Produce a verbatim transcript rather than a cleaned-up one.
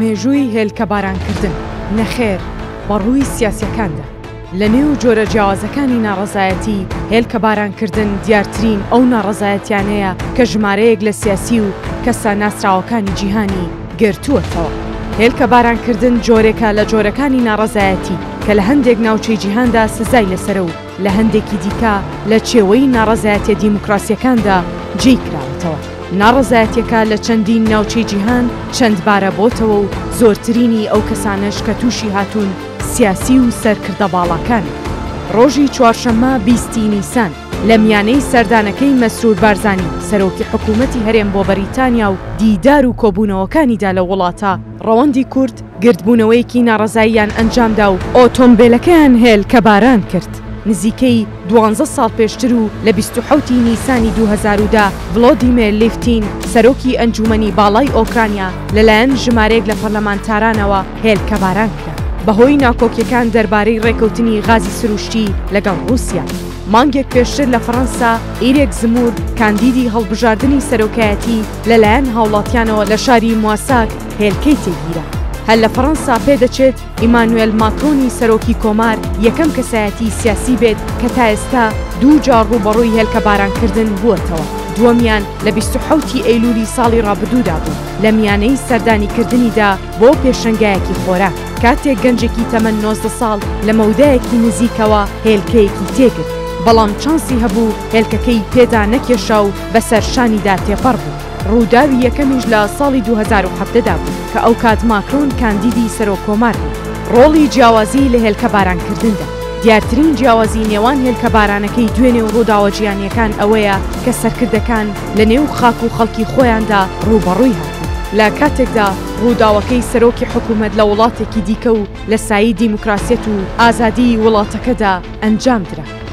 مێژووی هێلکە بارانکردن نەخێر بەڕووی سیاسیەکاندا لە نێو جۆرە جیاوازەکانی ناڕەزایەتی هێلکە بارانکردن دیارترین ئەو ناڕەزایەتیانەیە کە ژمارەیەک لە سیاسی و کەسە ناسراوەکانی جیهانی گرتووەتەوە. هێلکە بارانکردن جۆرێکە لە جۆرەکانی ناڕەزایەتی کە لە هەندێک ناوچەی جیهاندا سزای لەسەر و لە هەندێکی دیکە لە چێوەی ناڕەزایەتیە دیموکراسیەکاندا جێی کراوەتەوە. ناڕەزایەتیەکە لە چەندین ناوچەی جیهان چەند بارە بۆتەوە و زۆرترینی ئەو کەسانش کە تووشی هاتوون سیاسی و سەرکردە باڵاکان. ڕۆژی چوارشەممە بیستی نیسان لە میانەی سەردانەکەی مەسرور بارزانی سەرۆکی حکوومەتی هەرێم بۆ بەریتانیا و دیدار و کۆبوونەوەکانیدا لە وڵاتە ڕەوەندی کورد گردبوونەوەیەکی ناڕەزاییان ئەنجامدا و ئۆتۆمبیلەکەیان هێلکە باران کرد. نزیکەی دوانزە ساڵ پێشتر و لە بیست و حەوتی نیسانی دوو هەزار و دە ڤڵۆدیمیر لیفتین سەرۆکی ئەنجومەنی باڵای ئۆکرانیا لەلایەن ژمارەیەک لە پەرلەمانتارانەوە هێلکە باران کرد بەهۆی ناکۆکیەکان دەربارەی ڕێکەوتنی غازی سروشتی لەگەڵ رووسیا. مانگێک پێشتر لە فەڕەنسا ئیرێک زمور کاندیدی هەڵبژاردننی سەرۆکایەتی لەلایەن هاوڵاتیانەوە لە شاری مواساک هێلکەی تێگیرە. هەل لە فەڕەنسا پێدەچێت ئیمانوێل ماکرۆنی سەرۆکی کۆمار یەکەم کەسایەتی سیاسی بێت کە تا ئێستا دوو جار ڕوبەڕووی هێلکە بارانکردن بووەتەوە. دووەمیان لە بیست و حەوتی ئەیلولی ساڵی ڕابردوودا بوو لە میانەی سەردانیکردنیدا بۆ پێشەنگایەکی خۆراک کاتێک گەنجێکی تەمەن نۆزدە ساڵ لە مەودایەکی نزیکەوە هێلکەیەکی تێگرت، بەڵام چانسی هەبوو هێلکەکەی پێدا نەکێشا و بەسەر شانیدا تێپەڕ بوو. ڕووداوی یەکەمیش لە ساڵی دوو هەزار و هەفتەدا بوو کە ئەو کات ماکرۆن کاندیدی سەرۆکۆمار بوو. ڕۆڵی جیاوازی لە هێلکە بارانکردندا دیارترین جیاوازی نێوان هێلکە بارانەکەی دوێنێ و ڕووداوە جیهانیەکان ئەوەیە کە سەرکردەکان لە نێو خاک و خەڵکی خۆیاندا ڕوبەڕووی هاتوون. لە کاتێکدا ڕووداوەکەی سەرۆکی حکوومەت لە وڵاتێکی دیکە و لە سایی دیموکراسیەت و ئازادی وڵاتەکەدا ئەنجام درا.